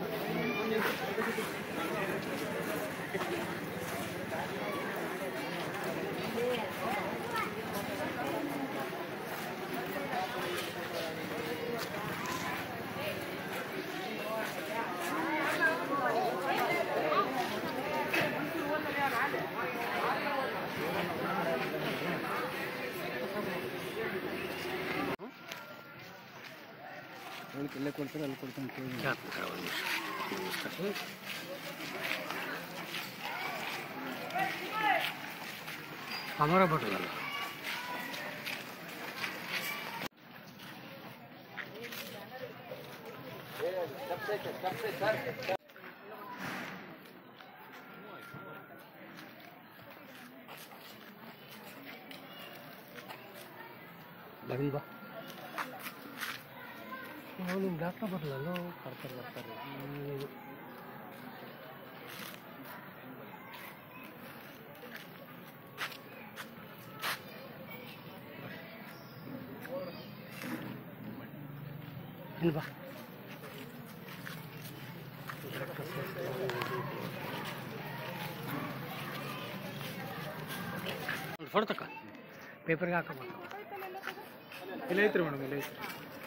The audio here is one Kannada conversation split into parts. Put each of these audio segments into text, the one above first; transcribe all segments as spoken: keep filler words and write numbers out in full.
ಇಲ್ಲೇ ಕೊಡ್ತಾರೆ ಅಲ್ಲಿ ಕೊಡ್ತಾನೆ हमारा बटला लगन बा ನಿಮ್ಗೆ ಡಾಕ್ಟರ್ ಬರಲ್ಲ ಕರ್ಕೊಂಡು ಬರ್ತಾರೆ ಏನು ಬಾ ಫೋಟೋ ತಕ್ಕ ಪೇಪರ್ಗೆ ಹಾಕಬೇಕು ಇಲ್ಲ ಐತ್ರಿ ಮೇಡಮ್ ಇಲ್ಲ ಐತ್ರಿ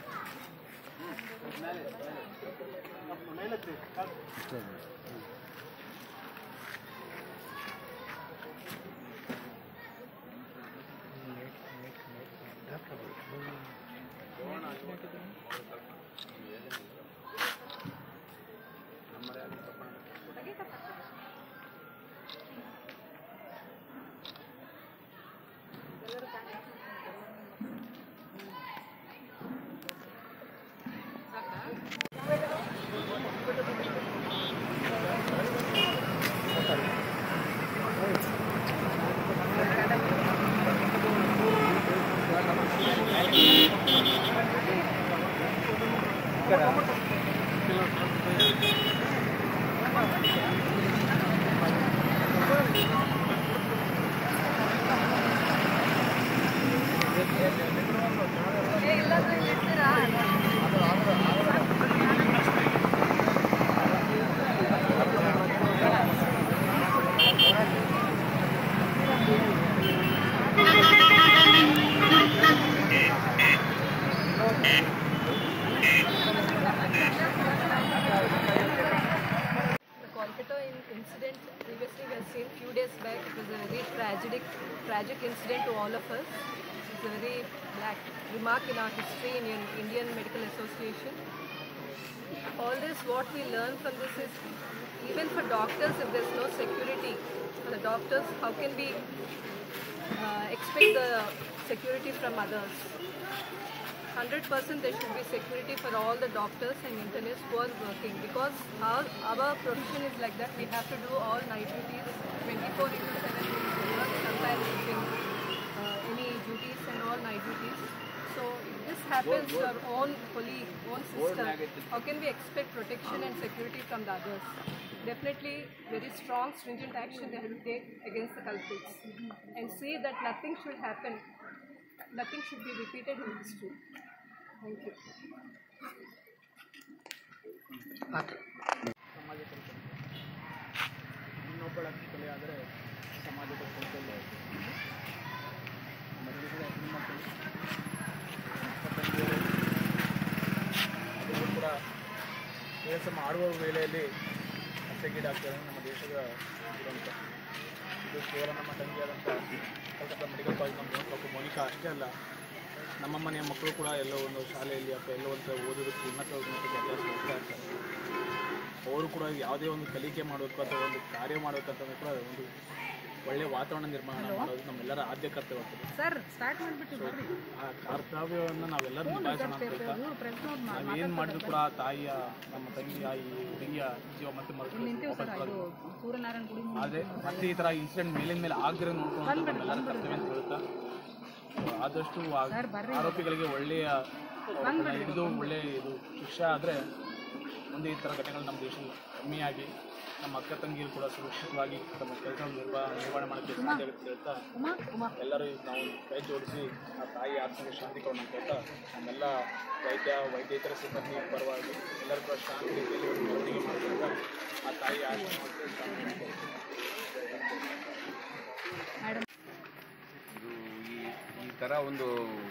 Incident previously we have seen few days back. It was a very tragic tragic incident to all of us. It's a very black remark in our history in Indian Medical Association. All this, what we learn from this is, even for doctors, if there's no security for the doctors, how can we uh, expect the security from others? one hundred percent there should be security for all the doctors and internists who are working, because our, our profession is like that. We have to do all night duties, twenty-four into seven, sometimes even uh, any duties and all night duties. So if this happens to our own colleague, own sister, how can we expect protection and security from the others? Definitely very strong, stringent action they have to take against the culprits and see that nothing should happen. Nothing should be repeated in history. Thank you. ಸಮಾಜ ಕಲ್ಪನೆ ಇನ್ನೊಬ್ಬಳ ಕಲೆ ಆದರೆ ಸಮಾಜದ ಕಲ್ಪನೆ ಮದುವೆ ಹೆಣ್ಣುಮಕ್ಕಳು ಅದು ಕೂಡ ಕೆಲಸ ಮಾಡುವ ವೇಳೆಯಲ್ಲಿ ಹತ್ಯೆಗೀಡಾಗ್ತದೆ ನಮ್ಮ ದೇಶದ ದುರಂತ. ಇದು ಕೇವಲ ನಮ್ಮ ತಂಗಿಯಾದಂಥ ಕಲ್ಕತ್ತಾ ಮೆಡಿಕಲ್ ಕಾಲೇಜ್ ನಮ್ಮ ಡಾಕ್ಟರ್ ಮೋನಿಕಾ ಅಷ್ಟೇ ಅಲ್ಲ, ನಮ್ಮ ಮನೆಯ ಮಕ್ಕಳು ಕೂಡ ಎಲ್ಲೋ ಒಂದು ಶಾಲೆಯಲ್ಲಿ ಅಥವಾ ಎಲ್ಲೋ ಒಂದು ಓದೋದಕ್ಕೆ ಉನ್ನತ ಉನ್ನತಕ್ಕೆ ಅಭ್ಯಾಸ ಮಾಡ್ತಾ ಇರ್ತಾರೆ. ಅವರು ಕೂಡ ಯಾವುದೇ ಒಂದು ಕಲಿಕೆ ಮಾಡೋದಕ್ಕೂ ಅಥವಾ ಒಂದು ಕಾರ್ಯ ಮಾಡೋಕ್ಕಂತಂದ್ರೆ ಕೂಡ ಒಂದು ಒಳ್ಳೆಯ ವಾತಾವರಣ ನಿರ್ಮಾಣ ಮಾಡೋದು ನಮ್ಮೆಲ್ಲರ ಆದ್ಯ ಕರ್ತವ್ಯ ಆಗ್ತದೆ. ಸರ್ ಸ್ಟಾರ್ಟ್ ಮಾಡಿಬಿಟ್ಟು ಆ ಕರ್ತವ್ಯವನ್ನು ನಾವೆಲ್ಲರೂ ನಿಭಾಯಿಸೋಣ ಅಂತ ಹೇಳ್ತಾ ನಾವೇನು ಮಾಡಿದ್ರು ಕೂಡ ಆ ತಾಯಿಯ ನಮ್ಮ ತಂಗಿಯ ಈ ಹುಡುಗಿಯ ಜೀವ ಮತ್ತೆ ಆದರೆ ಮತ್ತೆ ಈ ಥರ ಇನ್ಸಿಡೆಂಟ್ ಮೇಲಿನ ಮೇಲೆ ಆಗದಿರೋ ನೋಡ್ಕೊಂಡು ನಮ್ಮೆಲ್ಲರ ಕರ್ತವ್ಯ ಅಂತ ಹೇಳ್ತಾ ಆದಷ್ಟು ಆರೋಪಿಗಳಿಗೆ ಒಳ್ಳೆಯ ಹಿಡಿದು ಒಳ್ಳೆಯ ಇದು ಶಿಕ್ಷೆ ಆದರೆ ಮುಂದೆ ಈ ಥರ ಘಟನೆಗಳು ನಮ್ಮ ದೇಶದಲ್ಲಿ ಕಮ್ಮಿಯಾಗಿ ನಮ್ಮ ಅಕ್ಕ ತಂಗಿಯರು ಕೂಡ ಸುರಕ್ಷಿತವಾಗಿ ತಮ್ಮ ಕೆಲಸ ನಿರ್ವಾ ನಿರ್ವಹಣೆ ಮಾಡೋಕ್ಕೆ ಸಾಧ್ಯ ಆಗುತ್ತೆ ಹೇಳ್ತಾ ಎಲ್ಲರೂ ನಾವು ಕೈ ಜೋಡಿಸಿ ಆ ತಾಯಿ ಆತ್ಮಕ್ಕೆ ಶಾಂತಿ ಕೊಡೋಣ ಅಂತ ಹೇಳ್ತಾ ನಮ್ಮೆಲ್ಲ ವೈದ್ಯ ವೈದ್ಯೇತರ ಸಿಬ್ಬಂದಿ ಪರವಾಗಿ ಎಲ್ಲರೂ ಕೂಡ ಶಾಂತಿ ರೀತಿಯಲ್ಲಿ ಒಂದು ಮೆರವಣಿಗೆ ಮಾಡೋದ್ರಿಂದ ಆ ತಾಯಿ ಆತ್ಮಕ್ಕೆ ಶಾಂತಿ ಇದು ಈ ಈ ಥರ ಒಂದು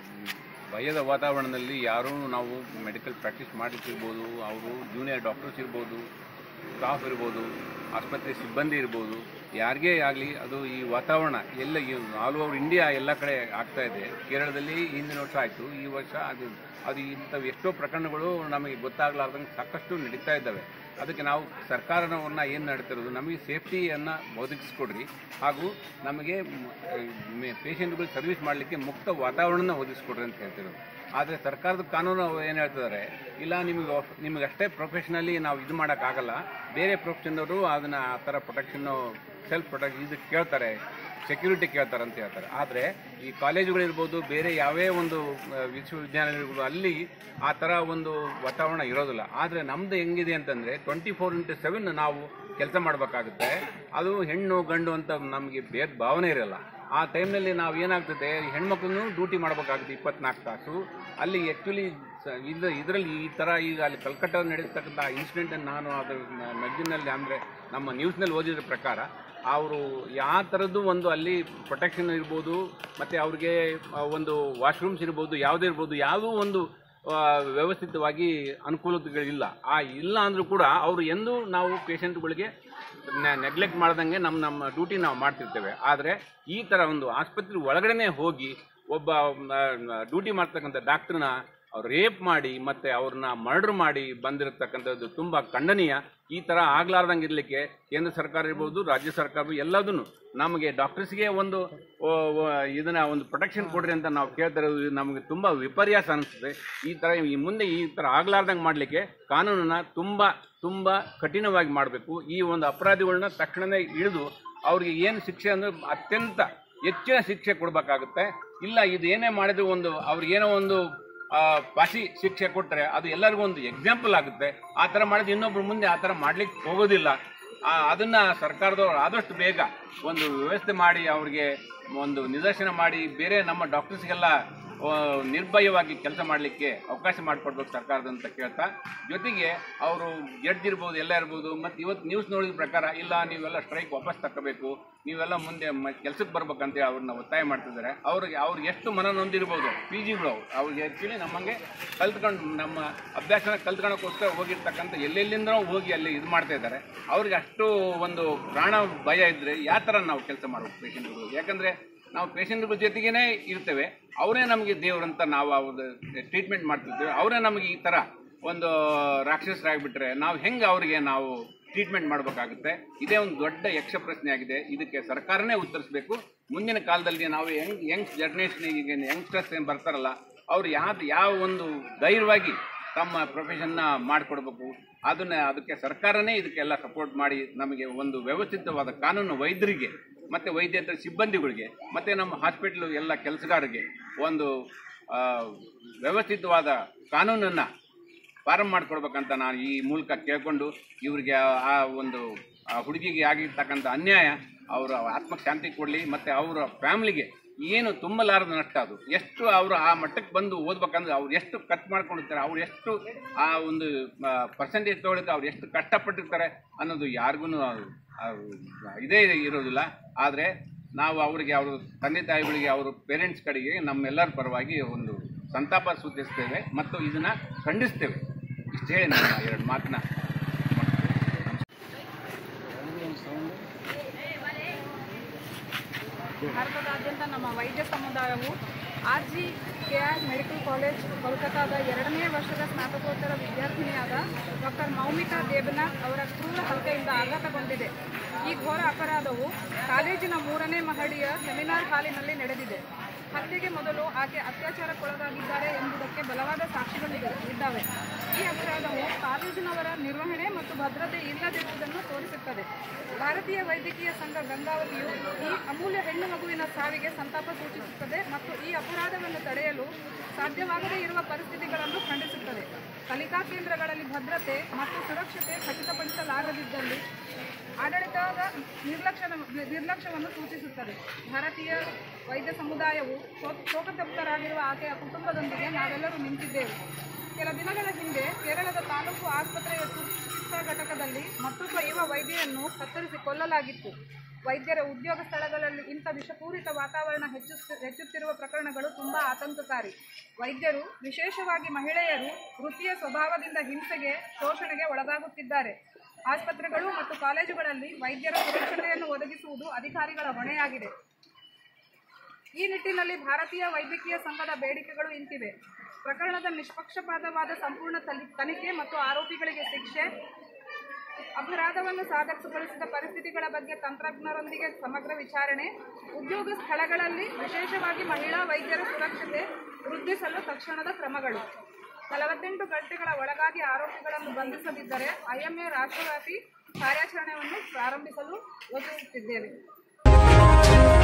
ಭಯದ ವಾತಾವರಣದಲ್ಲಿ ಯಾರೂ ನಾವು ಮೆಡಿಕಲ್ ಪ್ರಾಕ್ಟೀಸ್ ಮಾಡಿರ್ಬೋದು, ಅವರು ಜೂನಿಯರ್ ಡಾಕ್ಟರ್ಸ್ ಇರ್ಬೋದು, ಸ್ಟಾಫ್ ಇರ್ಬೋದು, ಆಸ್ಪತ್ರೆ ಸಿಬ್ಬಂದಿ ಇರ್ಬೋದು, ಯಾರಿಗೇ ಆಗಲಿ ಅದು ಈ ವಾತಾವರಣ ಎಲ್ಲ ಆಲ್ ಓವರ್ ಇಂಡಿಯಾ ಎಲ್ಲ ಕಡೆ ಆಗ್ತಾ ಇದೆ. ಕೇರಳದಲ್ಲಿ ಹಿಂದಿನ ವರ್ಷ ಆಯಿತು, ಈ ವರ್ಷ ಅದು ಅದು ಇಂಥ ಎಷ್ಟೋ ಪ್ರಕರಣಗಳು ನಮಗೆ ಗೊತ್ತಾಗಲಾರ್ದಂಗೆ ಸಾಕಷ್ಟು ನಡೀತಾ ಇದ್ದಾವೆ. ಅದಕ್ಕೆ ನಾವು ಸರ್ಕಾರವನ್ನ ಏನು ನಡೀತಿರೋದು, ನಮಗೆ ಸೇಫ್ಟಿಯನ್ನು ಒದಗಿಸ್ಕೊಡ್ರಿ ಹಾಗೂ ನಮಗೆ ಪೇಷಂಟ್ಗಳು ಸರ್ವಿಸ್ ಮಾಡಲಿಕ್ಕೆ ಮುಕ್ತ ವಾತಾವರಣನ ಒದಗಿಸ್ಕೊಡ್ರಿ ಅಂತ ಹೇಳ್ತಿರೋದು. ಆದರೆ ಸರ್ಕಾರದ ಕಾನೂನು ಏನು ಹೇಳ್ತಿದ್ದಾರೆ, ಇಲ್ಲ ನಿಮಗೆ ನಿಮಗೆ ಅಷ್ಟೇ ಪ್ರೊಫೆಷನಲಿ ನಾವು ಇದು ಮಾಡೋಕ್ಕಾಗಲ್ಲ, ಬೇರೆ ಪ್ರೊಫೆಷನವರು ಅದನ್ನು ಆ ಥರ ಪ್ರೊಟೆಕ್ಷನ್ನು ಸೆಲ್ಫ್ ಪ್ರೊಟೆಕ್ಷನ್ ಇದು ಕೇಳ್ತಾರೆ, ಸೆಕ್ಯೂರಿಟಿ ಕೇಳ್ತಾರೆ ಅಂತ ಹೇಳ್ತಾರೆ. ಆದರೆ ಈ ಕಾಲೇಜುಗಳಿರ್ಬೋದು, ಬೇರೆ ಯಾವೇ ಒಂದು ವಿಶ್ವವಿದ್ಯಾಲಯಗಳಿರ್ಬೋದು, ಅಲ್ಲಿ ಆ ಥರ ಒಂದು ವಾತಾವರಣ ಇರೋದಿಲ್ಲ. ಆದರೆ ನಮ್ಮದು ಹೆಂಗಿದೆ ಅಂತಂದರೆ ಟ್ವೆಂಟಿ ಫೋರ್ ಇಂಟು ಸೆವೆನ್ ನಾವು ಕೆಲಸ ಮಾಡಬೇಕಾಗುತ್ತೆ. ಅದು ಹೆಣ್ಣು ಗಂಡು ಅಂತ ನಮಗೆ ಭೇದ ಭಾವನೆ ಇರಲ್ಲ. ಆ ಟೈಮ್ನಲ್ಲಿ ನಾವು ಏನಾಗ್ತದೆ, ಹೆಣ್ಮಕ್ಳನ್ನೂ ಡ್ಯೂಟಿ ಮಾಡಬೇಕಾಗುತ್ತೆ ಇಪ್ಪತ್ನಾಲ್ಕು ತಾಸು. ಅಲ್ಲಿ ಆ್ಯಕ್ಚುಲಿ ಇದು ಇದರಲ್ಲಿ ಈ ಥರ ಈಗ ಅಲ್ಲಿ ಕಲ್ಕಟ್ಟ ನಡೆಯತಕ್ಕಂಥ ಇನ್ಸಿಡೆಂಟನ್ನು ನಾನು ಅದರ ಮ್ಯಾಗ್ಜಿನಲ್ಲಿ ಅಂದರೆ ನಮ್ಮ ನ್ಯೂಸ್ನಲ್ಲಿ ಓದಿದ್ರ ಪ್ರಕಾರ ಅವರು ಯಾವ ಥರದ್ದು ಒಂದು ಅಲ್ಲಿ ಪ್ರೊಟೆಕ್ಷನ್ ಇರ್ಬೋದು, ಮತ್ತು ಅವ್ರಿಗೆ ಒಂದು ವಾಶ್ರೂಮ್ಸ್ ಇರ್ಬೋದು, ಯಾವುದೇ ಇರ್ಬೋದು, ಯಾವುದೂ ಒಂದು ವ್ಯವಸ್ಥಿತವಾಗಿ ಅನುಕೂಲತೆಗಳಿಲ್ಲ. ಆ ಇಲ್ಲ ಅಂದರೂ ಕೂಡ ಅವರು ಎಂದೂ ನಾವು ಪೇಷಂಟ್ಗಳಿಗೆ ನೆಗ್ಲೆಕ್ಟ್ ಮಾಡ್ದಂಗೆ ನಮ್ಮ ನಮ್ಮ ಡ್ಯೂಟಿ ನಾವು ಮಾಡ್ತಿರ್ತೇವೆ. ಆದರೆ ಈ ಥರ ಒಂದು ಆಸ್ಪತ್ರೆ ಒಳಗಡೆ ಹೋಗಿ ಒಬ್ಬ ಡ್ಯೂಟಿ ಮಾಡ್ತಕ್ಕಂಥ ಡಾಕ್ಟ್ರನ್ನ ಅವ್ರು ರೇಪ್ ಮಾಡಿ ಮತ್ತು ಅವ್ರನ್ನ ಮರ್ಡರ್ ಮಾಡಿ ಬಂದಿರತಕ್ಕಂಥದ್ದು ತುಂಬ ಖಂಡನೀಯ. ಈ ಥರ ಆಗ್ಲಾರ್ದಂಗೆ ಇರಲಿಕ್ಕೆ ಕೇಂದ್ರ ಸರ್ಕಾರ ಇರ್ಬೋದು, ರಾಜ್ಯ ಸರ್ಕಾರ ಎಲ್ಲದನ್ನು ನಮಗೆ ಡಾಕ್ಟರ್ಸ್ಗೆ ಒಂದು ಇದನ್ನು ಒಂದು ಪ್ರೊಟೆಕ್ಷನ್ ಕೊಡ್ರಿ ಅಂತ ನಾವು ಕೇಳ್ತಾ ಇರೋದು ನಮಗೆ ತುಂಬ ವಿಪರ್ಯಾಸ ಅನಿಸ್ತದೆ. ಈ ಥರ ಈ ಮುಂದೆ ಈ ಥರ ಆಗ್ಲಾರ್ದಂಗೆ ಮಾಡಲಿಕ್ಕೆ ಕಾನೂನನ್ನು ತುಂಬ ತುಂಬ ಕಠಿಣವಾಗಿ ಮಾಡಬೇಕು. ಈ ಒಂದು ಅಪರಾಧಿಗಳನ್ನ ತಕ್ಷಣವೇ ಹಿಡಿದು ಅವ್ರಿಗೆ ಏನು ಶಿಕ್ಷೆ ಅಂದರೆ ಅತ್ಯಂತ ಹೆಚ್ಚಿನ ಶಿಕ್ಷೆ ಕೊಡಬೇಕಾಗುತ್ತೆ. ಇಲ್ಲ ಇದು ಏನೇ ಮಾಡಿದ್ರು ಒಂದು ಅವ್ರಿಗೇನೋ ಒಂದು ಫಾಸಿ ಶಿಕ್ಷೆ ಕೊಟ್ಟರೆ ಅದು ಎಲ್ಲರಿಗೂ ಒಂದು ಎಕ್ಸಾಂಪಲ್ ಆಗುತ್ತೆ. ಆ ಥರ ಮಾಡಿದ್ರೆ ಇನ್ನೊಬ್ರು ಮುಂದೆ ಆ ಥರ ಮಾಡಲಿಕ್ಕೆ ಹೋಗೋದಿಲ್ಲ. ಅದನ್ನು ಸರ್ಕಾರದವರು ಆದಷ್ಟು ಬೇಗ ಒಂದು ವ್ಯವಸ್ಥೆ ಮಾಡಿ ಅವ್ರಿಗೆ ಒಂದು ನಿದರ್ಶನ ಮಾಡಿ ಬೇರೆ ನಮ್ಮ ಡಾಕ್ಟರ್ಸ್ಗೆಲ್ಲ ನಿರ್ಭಯವಾಗಿ ಕೆಲಸ ಮಾಡಲಿಕ್ಕೆ ಅವಕಾಶ ಮಾಡಿಕೊಡ್ಬೇಕು ಸರ್ಕಾರದಂತ ಕೇಳ್ತಾ, ಜೊತೆಗೆ ಅವರು ಜಡ್ಜ್ ಇರ್ಬೋದು, ಎಲ್ಲ ಇರ್ಬೋದು. ಮತ್ತು ಇವತ್ತು ನ್ಯೂಸ್ ನೋಡಿದ ಪ್ರಕಾರ ಇಲ್ಲ ನೀವೆಲ್ಲ ಸ್ಟ್ರೈಕ್ ವಾಪಸ್ ತಗೋಬೇಕು, ನೀವೆಲ್ಲ ಮುಂದೆ ಕೆಲಸಕ್ಕೆ ಬರ್ಬೇಕಂತೇಳಿ ಅವ್ರನ್ನ ಒತ್ತಾಯ ಮಾಡ್ತಿದ್ದಾರೆ. ಅವ್ರಿಗೆ ಅವ್ರಿಗೆ ಎಷ್ಟು ಮನ ನೊಂದಿರ್ಬೋದು ಪಿ ಜಿಗಳು ಅವ್ರಿಗೆ ಆ್ಯಕ್ಚುಲಿ ನಮಗೆ ಕಲ್ತ್ಕೊಂಡು ನಮ್ಮ ಅಭ್ಯಾಸನ ಕಲ್ತ್ಕೊಳ್ಳೋಕ್ಕೋಸ್ಕರ ಹೋಗಿರ್ತಕ್ಕಂಥ ಎಲ್ಲೆಲ್ಲಿಂದನೂ ಹೋಗಿ ಅಲ್ಲಿ ಇದು ಮಾಡ್ತಾ ಇದ್ದಾರೆ. ಅವ್ರಿಗೆ ಅಷ್ಟು ಒಂದು ಪ್ರಾಣ ಭಯ ಇದ್ದರೆ ಯಾವ ಥರ ನಾವು ಕೆಲಸ ಮಾಡ್ಬೇಕು ಪೇಷಂಟ್ಗಳು? ಯಾಕಂದರೆ ನಾವು ಪೇಷಂಟ್ಗಳ ಜೊತೆಗೇ ಇರ್ತೇವೆ, ಅವರೇ ನಮಗೆ ದೇವರಂತ ನಾವು ಅವ್ರದ್ದು ಟ್ರೀಟ್ಮೆಂಟ್ ಮಾಡ್ತಿರ್ತೇವೆ. ಅವರೇ ನಮಗೆ ಈ ಥರ ಒಂದು ರಾಕ್ಷಸರಾಗಿಬಿಟ್ರೆ ನಾವು ಹೆಂಗೆ ಅವರಿಗೆ ನಾವು ಟ್ರೀಟ್ಮೆಂಟ್ ಮಾಡಬೇಕಾಗುತ್ತೆ? ಇದೇ ಒಂದು ದೊಡ್ಡ ಯಕ್ಷ ಪ್ರಶ್ನೆ ಆಗಿದೆ. ಇದಕ್ಕೆ ಸರ್ಕಾರನೇ ಉತ್ತರಿಸಬೇಕು. ಮುಂದಿನ ಕಾಲದಲ್ಲಿ ನಾವು ಯಂಗ್ ಯಂಗ್ ಜರ್ನೇಷನ್ಗೆ ಯಂಗ್ಸ್ಟರ್ಸ್ ಏನು ಬರ್ತಾರಲ್ಲ, ಅವ್ರು ಯಾವ್ದು ಯಾವ ಒಂದು ಧೈರ್ಯವಾಗಿ ತಮ್ಮ ಪ್ರೊಫೆಷನ್ನ ಮಾಡಿಕೊಡ್ಬೇಕು. ಅದನ್ನು ಅದಕ್ಕೆ ಸರ್ಕಾರನೇ ಇದಕ್ಕೆಲ್ಲ ಸಪೋರ್ಟ್ ಮಾಡಿ ನಮಗೆ ಒಂದು ವ್ಯವಸ್ಥಿತವಾದ ಕಾನೂನು ವೈದ್ಯರಿಗೆ ಮತ್ತು ವೈದ್ಯೇತರ ಸಿಬ್ಬಂದಿಗಳಿಗೆ ಮತ್ತು ನಮ್ಮ ಹಾಸ್ಪಿಟ್ಲು ಎಲ್ಲ ಕೆಲಸಗಾರರಿಗೆ ಒಂದು ವ್ಯವಸ್ಥಿತವಾದ ಕಾನೂನನ್ನು ಪ್ರಾರಂಭ ಮಾಡಿಕೊಡ್ಬೇಕಂತ ನಾನು ಈ ಮೂಲಕ ಕೇಳಿಕೊಂಡು ಇವರಿಗೆ ಆ ಒಂದು ಆ ಹುಡುಗಿಗೆ ಆಗಿರ್ತಕ್ಕಂಥ ಅನ್ಯಾಯ ಅವರ ಆತ್ಮಕ್ಕೆ ಶಾಂತಿ ಕೊಡಲಿ. ಮತ್ತು ಅವರ ಫ್ಯಾಮ್ಲಿಗೆ ಏನು ತುಂಬಲಾರದ ನಷ್ಟ, ಅದು ಎಷ್ಟು ಅವರು ಆ ಮಟ್ಟಕ್ಕೆ ಬಂದು ಓದ್ಬೇಕಂದ್ರೆ ಅವ್ರು ಎಷ್ಟು ಖರ್ಚು ಮಾಡ್ಕೊಂಡಿರ್ತಾರೆ, ಅವ್ರು ಎಷ್ಟು ಆ ಒಂದು ಪರ್ಸೆಂಟೇಜ್ ತೊಗೊಳಕ್ಕೆ ಅವ್ರು ಎಷ್ಟು ಕಷ್ಟಪಟ್ಟಿರ್ತಾರೆ ಅನ್ನೋದು ಯಾರಿಗೂ ಇದೇ ಇರೋದಿಲ್ಲ. ಆದರೆ ನಾವು ಅವರಿಗೆ ಅವರು ತಂದೆ ತಾಯಿಗಳಿಗೆ ಅವರು ಪೇರೆಂಟ್ಸ್ ಕಡೆಗೆ ನಮ್ಮೆಲ್ಲರ ಪರವಾಗಿ ಒಂದು ಸಂತಾಪ ಸೂಚಿಸ್ತೇವೆ ಮತ್ತು ಇದನ್ನು ಖಂಡಿಸ್ತೇವೆ. ಇಷ್ಟೇ ನನ್ನ ಎರಡು ಮಾತನ್ನ. ಭಾರತದಾದ್ಯಂತ ನಮ್ಮ ವೈದ್ಯ ಸಮುದಾಯವು R G K R medical college ಕೋಲ್ಕತ್ತಾದ ಎರಡನೇ ವರ್ಷದ ಸ್ನಾತಕೋತ್ತರ ವಿದ್ಯಾರ್ಥಿನಿಯಾದ ಡಾಕ್ಟರ್ ಮೌಮಿತಾ ದೇಬನಾಥ್ ಅವರ ಕ್ರೂರ ಹಲ್ಕೆಯಿಂದ ಆಘಾತಗೊಂಡಿದೆ. ಈ ಘೋರ ಅಪರಾಧವು ಕಾಲೇಜಿನ ಮೂರನೇ ಮಹಡಿಯ ಸೆಮಿನಾರ್ ಹಾಲಿನಲ್ಲಿ ನಡೆದಿದೆ. ಹತ್ಯೆಗೆ ಮೊದಲು ಆಕೆ ಅತ್ಯಾಚಾರಕ್ಕೊಳಗಾಗಿದ್ದಾರೆ ಎಂಬುದಕ್ಕೆ ಬಲವಾದ ಸಾಕ್ಷಿಗಳು ಇದ್ದಾವೆ. ಈ ಅಪರಾಧವು ಕಾಲೇಜಿನವರ ನಿರ್ವಹಣೆ ಮತ್ತು ಭದ್ರತೆ ಇಲ್ಲದಿರುವುದನ್ನು ತೋರಿಸುತ್ತದೆ. ಭಾರತೀಯ ವೈದ್ಯಕೀಯ ಸಂಘ ಗಂಗಾವತಿಯು ಈ ಅಮೂಲ್ಯ ಹೆಣ್ಣು ಮಗುವಿನ ಸಾವಿಗೆ ಸಂತಾಪ ಸೂಚಿಸುತ್ತದೆ ಮತ್ತು ಈ ಅಪರಾಧವನ್ನು ತಡೆಯಲು ಸಾಧ್ಯವಾಗದೇ ಇರುವ ಪರಿಸ್ಥಿತಿಗಳನ್ನು ಖಂಡಿಸುತ್ತದೆ. ಕಲಿಕಾ ಕೇಂದ್ರಗಳಲ್ಲಿ ಭದ್ರತೆ ಮತ್ತು ಸುರಕ್ಷತೆ ಖಚಿತಪಡಿಸಲಾಗದಿದ್ದಲ್ಲಿ ಆಡಳಿತದ ನಿರ್ಲಕ್ಷ್ಯ ನಿರ್ಲಕ್ಷ್ಯವನ್ನು ಸೂಚಿಸುತ್ತದೆ. ಭಾರತೀಯ ವೈದ್ಯ ಸಮುದಾಯವು ಶೋಕತಪ್ತರಾಗಿರುವ ಆಕೆಯ ಕುಟುಂಬದೊಂದಿಗೆ ನಾವೆಲ್ಲರೂ ನಿಂತಿದ್ದೇವೆ. ಕೆಲ ದಿನಗಳ ಹಿಂದೆ ಕೇರಳದ ತಾಲೂಕು ಆಸ್ಪತ್ರೆಯ ಚಿಕಿತ್ಸಾ ಘಟಕದಲ್ಲಿ ಮತ್ತೊಬ್ಬ ಯುವ ವೈದ್ಯೆಯನ್ನು ಕತ್ತರಿಸಿ ಕೊಲ್ಲಲಾಗಿತ್ತು. ವೈದ್ಯರ ಉದ್ಯೋಗ ಸ್ಥಳಗಳಲ್ಲಿ ಇಂಥ ವಿಷಪೂರಿತ ವಾತಾವರಣ ಹೆಚ್ಚು ಹೆಚ್ಚುತ್ತಿರುವ ಪ್ರಕರಣಗಳು ತುಂಬ ಆತಂಕಕಾರಿ. ವೈದ್ಯರು, ವಿಶೇಷವಾಗಿ ಮಹಿಳೆಯರು, ವೃತ್ತಿಯ ಸ್ವಭಾವದಿಂದ ಹಿಂಸೆಗೆ, ಶೋಷಣೆಗೆ ಒಳಗಾಗುತ್ತಿದ್ದಾರೆ. ಆಸ್ಪತ್ರೆಗಳು ಮತ್ತು ಕಾಲೇಜುಗಳಲ್ಲಿ ವೈದ್ಯರ ಸುರಕ್ಷತೆಯನ್ನು ಒದಗಿಸುವುದು ಅಧಿಕಾರಿಗಳ ಹೊಣೆಯಾಗಿದೆ. ಈ ನಿಟ್ಟಿನಲ್ಲಿ ಭಾರತೀಯ ವೈದ್ಯಕೀಯ ಸಂಘದ ಬೇಡಿಕೆಗಳು ಇಂತಿವೆ. ಪ್ರಕರಣದ ನಿಷ್ಪಕ್ಷಪಾತವಾದ ಸಂಪೂರ್ಣ ತನಿಖೆ ಮತ್ತು ಆರೋಪಿಗಳಿಗೆ ಶಿಕ್ಷೆ, ಅಪರಾಧವನ್ನು ಸಾಬೀತುಪಡಿಸಿದ ಪರಿಸ್ಥಿತಿಗಳ ಬಗ್ಗೆ ತಂತ್ರಜ್ಞರೊಂದಿಗೆ ಸಮಗ್ರ ವಿಚಾರಣೆ, ಉದ್ಯೋಗ ಸ್ಥಳಗಳಲ್ಲಿ ವಿಶೇಷವಾಗಿ ಮಹಿಳಾ ವೈದ್ಯರ ಸುರಕ್ಷತೆ ವೃದ್ಧಿಸಲು ತಕ್ಷಣದ ಕ್ರಮಗಳು. ನಲವತ್ತೆಂಟು ಗಂಟೆಗಳ ಒಳಗಾಗಿ ಆರೋಪಿಗಳನ್ನು ಬಂಧಿಸದಿದ್ದರೆ ಐಎಂಎ ರಾಷ್ಟ್ರವ್ಯಾಪಿ ಕಾರ್ಯಾಚರಣೆಯನ್ನು ಪ್ರಾರಂಭಿಸಲು ಯೋಚಿಸುತ್ತಿದ್ದೇವೆ.